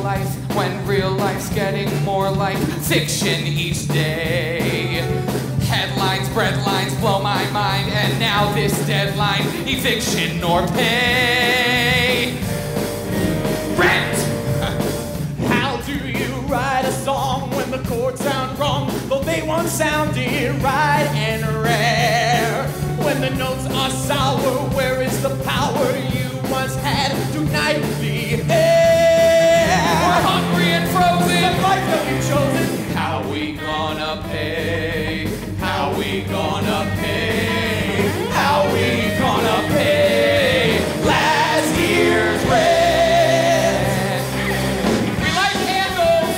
life when real life's getting more like fiction each day. Headlines, breadlines blow my mind, and now this deadline, eviction nor pay. Rent! How do you write a song when the chords sound wrong, though they once sounded right and rare? When the notes are sour, where is the power you once had to nightly air? We're hungry and frozen. The life that we've chosen. How we gonna pay? How we gonna pay? How we gonna pay last year's rent? We light candles.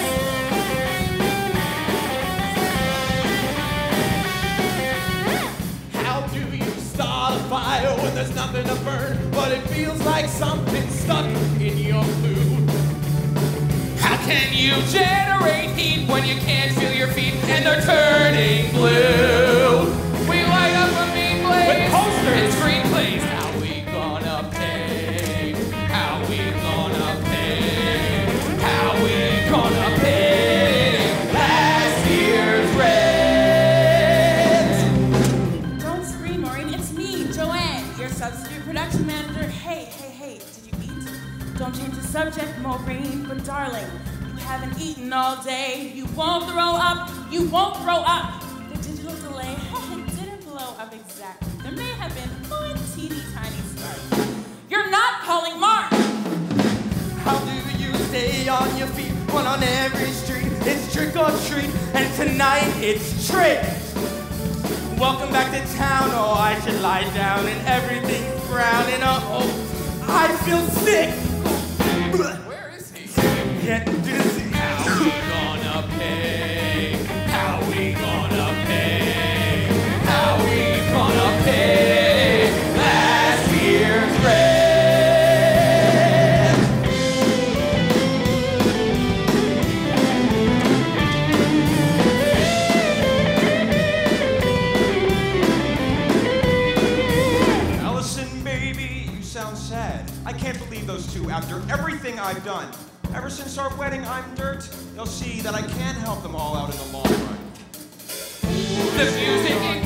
How do you start a fire when there's nothing to burn, but it feels like something's stuck in your food? How can you generate heat when you can't feel your feet and they're turning blue? We light up a mean blaze with posters and screenplays. How we gonna pay? How we gonna pay? How we gonna pay last year's rent? Don't scream, Maureen. It's me, Joanne, your substitute production manager. Hey, did you eat? Don't change the subject, Maureen, but darling, you haven't eaten all day. You won't throw up. You won't throw up. The digital delay didn't blow up exactly. There may have been one teeny tiny spark. You're not calling Mark. How do you stay on your feet when on every street it's trick or treat, and tonight it's trick? Welcome back to town, oh I should lie down and everything's brown and oh I feel sick. Where is he? Getting dizzy. How we gonna pay? How we gonna pay? How we gonna pay last year's rent? Allison, baby, you sound sad. I can't believe those two after everything I've done. Ever since our wedding, I'm dirt. They'll see that I can help them all out in the long run. The music